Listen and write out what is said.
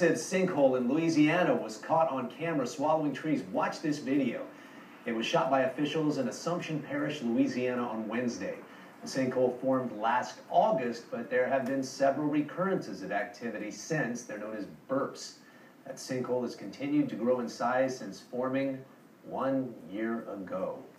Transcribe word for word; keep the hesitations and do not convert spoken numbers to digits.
massive sinkhole in Louisiana was caught on camera swallowing trees. Watch this video. It was shot by officials in Assumption Parish, Louisiana on Wednesday. The sinkhole formed last August, but there have been several recurrences of activity since. They're known as bursts. That sinkhole has continued to grow in size since forming one year ago.